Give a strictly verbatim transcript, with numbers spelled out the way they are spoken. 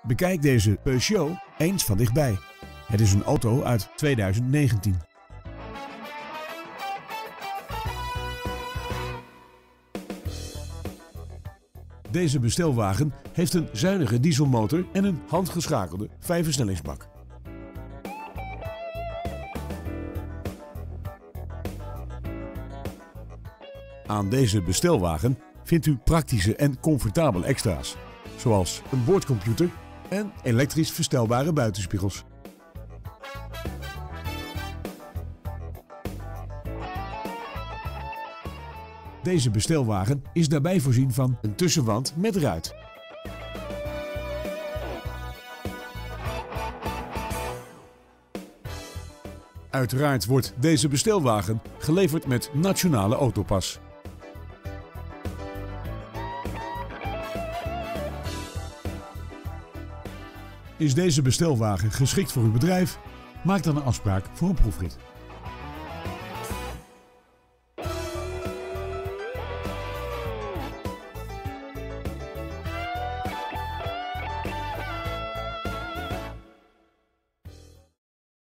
Bekijk deze Peugeot eens van dichtbij. Het is een auto uit tweeduizend negentien. Deze bestelwagen heeft een zuinige dieselmotor en een handgeschakelde vijfversnellingsbak. Aan deze bestelwagen vindt u praktische en comfortabele extra's, zoals een boordcomputer en elektrisch verstelbare buitenspiegels. Deze bestelwagen is daarbij voorzien van een tussenwand met ruit. Uiteraard wordt deze bestelwagen geleverd met Nationale Autopas. Is deze bestelwagen geschikt voor uw bedrijf? Maak dan een afspraak voor een proefrit.